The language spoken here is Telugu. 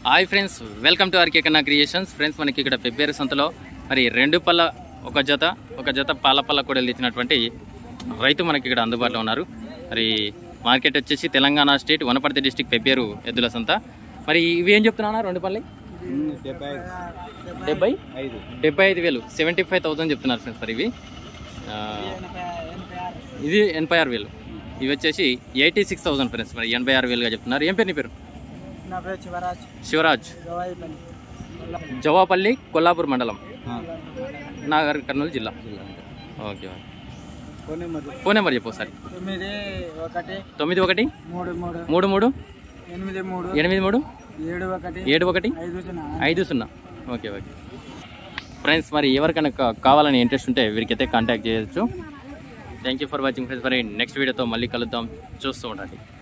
Hi friends, welcome to R K Kanna creations. Friends, మనకి ఇక్కడ ఫిబ్రవరి సంతలో మరి 2 పళ్ళ ఒక జత పాల పళ్ళ కూడలు ఇచ్చినటువంటి రైతు మనకి ఇక్కడ అందుబాటులో ఉన్నారు. మరి మార్కెట్ వచ్చేసి తెలంగాణ స్టేట్ వనపర్తి డిస్టిక్ పెబ్బేరు ఎద్దుల సంత. మరి ఇవి ఏం చెప్తున్నా 2 పళ్ళి 75,000 75,000 చెప్తున్నారు ఫ్రెండ్స్. మరి ఇవి ఇది 86,000. ఇవి వచ్చేసి 86,000 ఫ్రెండ్స్. మరి 86,000గా చెప్తున్నారు. ఏం పేరు నీ పేరు? శివరాజ్, జవాపల్లి, కొల్లాపూర్ మండలం, నాగర్ కర్నూలు జిల్లా. ఓకే, ఫోన్ నెంబర్ చెప్పు ఒకసారి. 91 33 83 71 50. ఓకే. ఫ్రెండ్స్, మరి ఎవరికైనా కావాలని ఇంట్రెస్ట్ ఉంటే వీరికైతే కాంటాక్ట్ చేయొచ్చు. Thank you for watching friends. మరి నెక్స్ట్ వీడియోతో మళ్ళీ కలుద్దాం. చూస్తూ ఉండండి.